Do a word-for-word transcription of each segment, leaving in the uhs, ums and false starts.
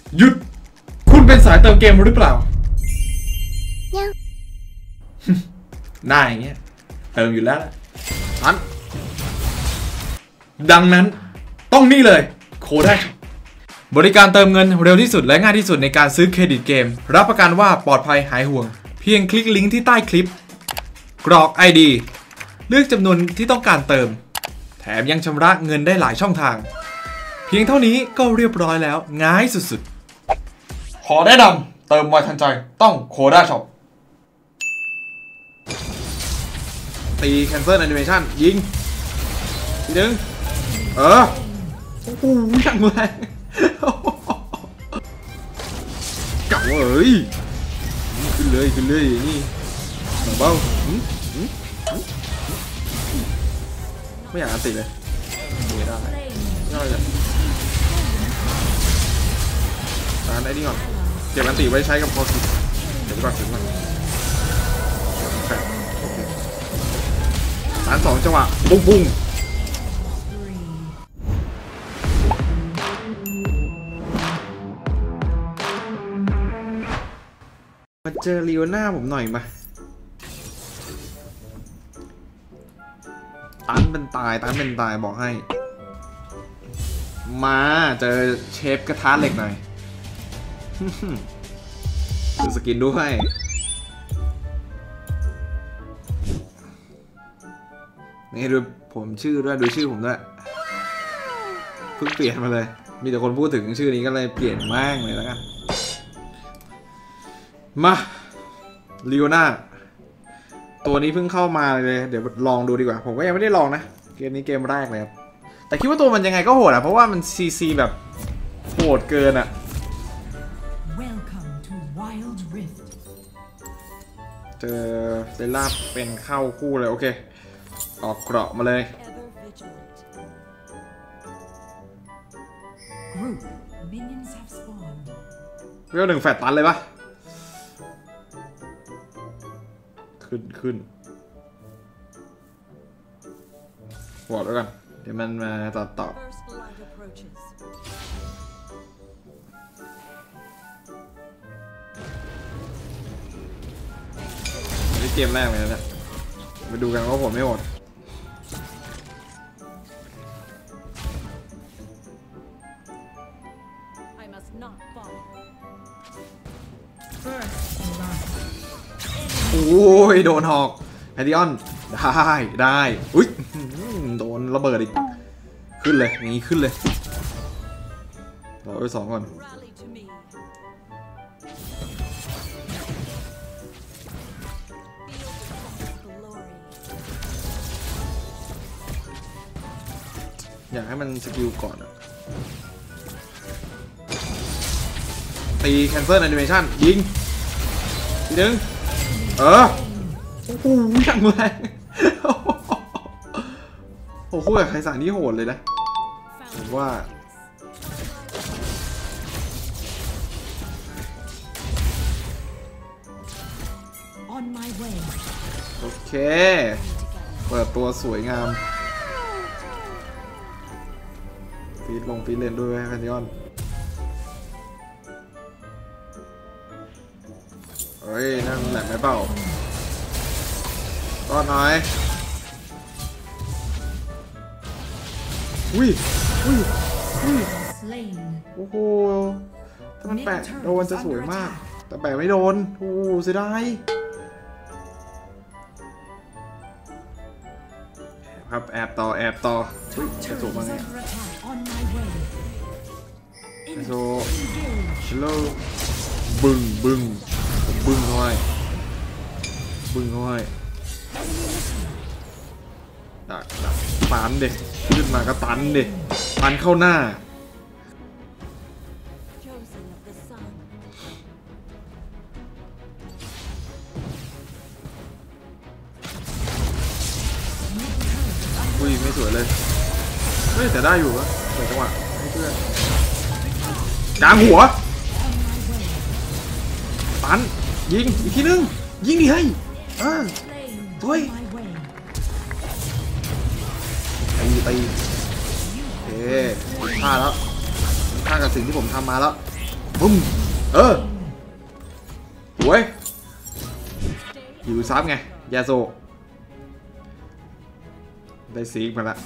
หยุดคุณเป็นสายเติมเกมหรือเปล่ายังได้อย่างเงี้ยเติมอยู่แล้วอันดังนั้นต้องนี่เลยโคได้บริการเติมเงินเร็วที่สุดและง่ายที่สุดในการซื้อเครดิตเกมรับประกันว่าปลอดภัยหายห่วงเพียงคลิกลิงก์ที่ใต้คลิปกรอก ไอ ดี เลือกจำนวนที่ต้องการเติมแถมยังชำระเงินได้หลายช่องทางเพียงเท่านี้ก็เรียบร้อยแล้วง่ายสุดๆขอแนะนำเติมไวทันใจต้องโคด้าช็อปตี cancel animation ยิงทีนึงเออโอ้โหยังแรงเก่าเอ้ยขึ้นเลยขึ้นเลยนี่เบาไม่อยากอันติเลยไม่ได้ไม่ได้เลยตอนไอ้นี่ก่อนเก็บอันติไว้ใช้กับพอสิเดี๋ยวก่อนถึงก่อนฐานสองจังหวะบุ้งบุ้งมาเจอลีโอน่าผมหน่อยมาตันเป็นตายตันเป็นตายบอกให้มาเจอเชฟกระทะเหล็กหน่อยดูสกินด้วยนี่ดูผมชื่อด้วยดูชื่อผมด้วยเพิ่งเปลี่ยนมาเลยมีแต่คนพูดถึงชื่อนี้ก็เลยเปลี่ยนแม่งเลยแล้วกันมาลีโอน่าตัวนี้เพิ่งเข้ามาเลยเดี๋ยวลองดูดีกว่าผมก็ยังไม่ได้ลองนะเกมนี้เกมแรกเลยครับแต่คิดว่าตัวมันยังไงก็โหดอ่ะเพราะว่ามันซีซีแบบโหดเกินอ่ะเจอเซล่าเป็นเข้าคู่เลยโอเคออกเกราะมาเลยเวลหนึ่งแฟตตันเลยปะขึ้นขึ้นวอดไว้ก่อนเดี๋ยวมันมาตัดต่อนี่เกมแรกเลยนะมาดูกันว่าผมไม่หมดโอ้ยโดนหอกไฮดิออนได้ได้อุ้ยโดนระเบิดอีกขึ้นเลยอย่างนี้ขึ้นเลยรอไปสองก่อนอยากให้มันสกิลก่อนอะตี cancel animation ยิงทีนึงเออโอ้โหยังแรงโอ้โหใครสั่งนี่โหดเลยนะผมว่าโอเคเปิดตัวสวยงามฟีดลงฟีดเลนด้วยแคนดิออนเฮ้ยนั่นแหลมไหมเปล่าก็น้อยอุ้ยอุ้ยอุ้ยโอ้โหถ้ามันแปะโดนจะสวยมากแต่แปะไม่โดนโอ้เสียดายครับแอบต่อแอบต่ออุ้ยจะจบมาไงโซชิลโลบึ้งบึ้งบึ้งห้อยบึ้งห้อยดักดักตันเด็กขึ้นมาก็ตันเด็กตันเข้าหน้าอุ้ยไม่สวยเลยเฮ้ยแต่ได้อยู่วะเปิดจังหวะให้เพื่อนกลางหัวตันยิงอีกทีนึงยิงดิเฮ้ยเออสวยตีตีโอเคพลาดแล้วพลาดกับสิ่งที่ผมทำมาแล้วบึ้มเออโว้ยอยู่ซับไงยาโซได้ซีกมาละ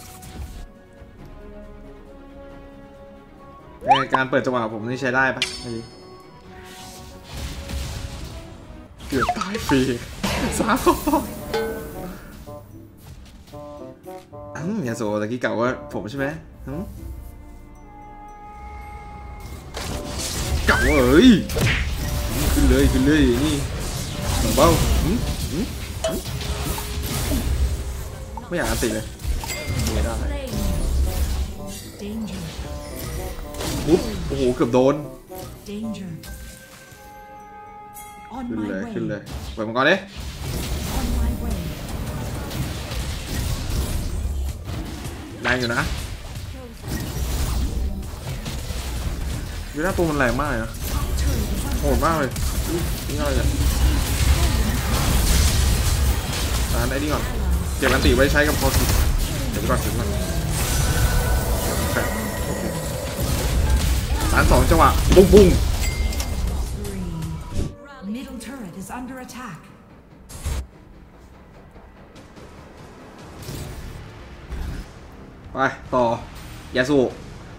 การเปิดจังหวะผมนี่ใช้ได้ปะเกือบตายฟรีสามอืมยาโซตะกี้เก่าว่าผมใช่ไหมเก่าเอ้ยขึ้นเลยขึ้นเลยนี่เบาไม่อยากอันติเลยไม่ได้ปุ๊บโอ้โหเกือบโดนขึ้นเลยขึ้นเลยเปิดมังกรดิแรงอยู่นะยูน่าตัวมันแรงมากเลยนะโหดมากเลยนี่อะไรเนี่ยตานไอ้นี่ก่อนเก็บอันติไว้ใช้กับพอสิเดี๋ยวก่อนถึงก่อนตานสองจังหวะบุ้งบุ้งไปต่อยาสู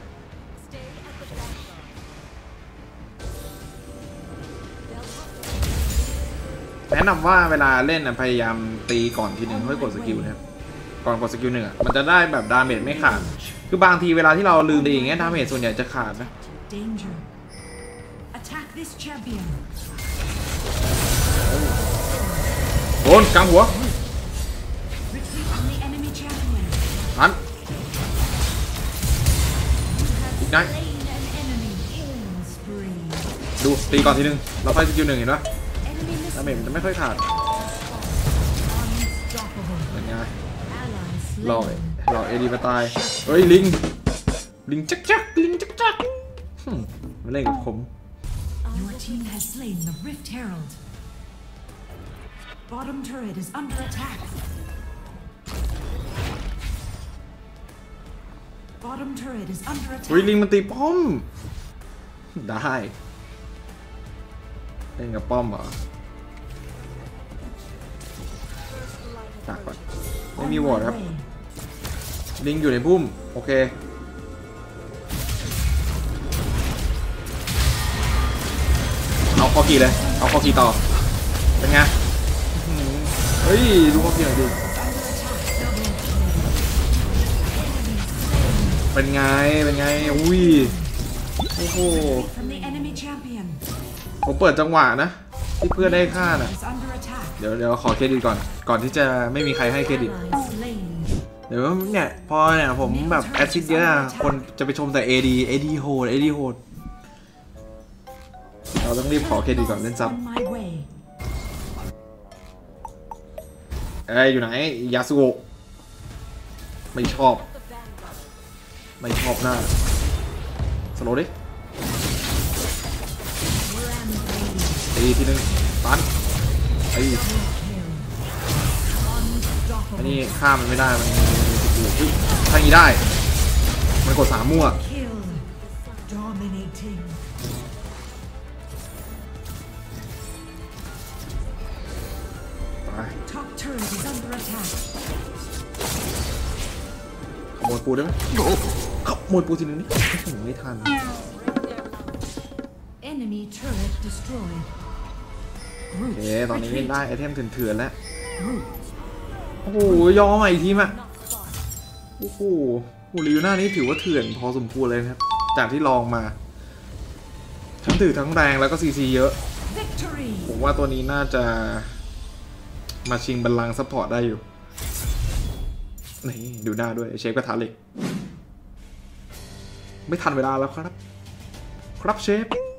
แนะนำว่าเวลาเล่นพยายามตีก่อนทีหนึ่งค่อยกดสกิลนะครับก่อนกดสกิลหนึ่งมันจะได้แบบดาเมจไม่ขาดคือบางทีเวลาที่เราลืมตีอย่างเงี้ยดาเมจส่วนใหญ่จะขาดนะโดนกลางหัวหันอีกได้ดูตีก่อนทีหนึ่งเราไปสกิลหนึ่งเห็นปะดาเมจมันจะไม่ค่อยขาดเป็นไงหลอกหลอกเอดีมาตายเฮ้ยลิงลิงจักจักลิงจักจักมาเล่นกับผม Your team has slain the Rift Herald. Bottom turret is under attack. Bottom turret is under attack. ลิงมันตีป้อมได้เล่นกับป้อมเหรอตักก่อนไม่มีวอร์ดครับลิงอยู่ในพุ่มโอเคเอาคอกีเลยเอาคอกีต่อเป็นไงเฮ้ยดูคอกีหน่อยดิเป็นไงเป็นไงอุ้ยโอ้โหผมเปิดจังหวะนะที่เพื่อนได้ค่าน่ะเดี๋ยวเดี๋ยวขอเครดิตก่อนก่อนที่จะไม่มีใครให้เครดิตเดี๋ยวเนี่ยพอเนี่ยผมแบบแอดซิดเยอะคนจะไปชมแต่ เอ ดี เอ ดี โหด เอ ดี โหดเราต้องรีบขอเครดิตก่อนเล่นซับเอ้ยอยู่ไหนยาสุโกะไม่ชอบไม่ชอบหน้าสโลว์ดิตีทีนึงปันไอ้อันนี้ข้ามมันไม่ได้มันถ้างี้ได้มันกดสามมั่วไปขโมยปูได้ไหมขโมยปูทีนึงนี่ไม่ทันโอเคตอนนี้ได้ไอเทมเถื่อนๆแล้วโอ้โหยอมอีกทีมอ่ะโอ้โหโอ้ลิวหน้านี้ถือว่าเถื่อนพอสมควรเลยครับจากที่ลองมาทั้งถือทั้งแรงแล้วก็ซีซีเยอะผมว่าตัวนี้น่าจะมาชิงบัลลังก์ซัพพอร์ตได้อยู่นี่ดูหน้าด้วยเชฟกระทะเหล็กไม่ทันเวลาแล้วครับครับเชฟ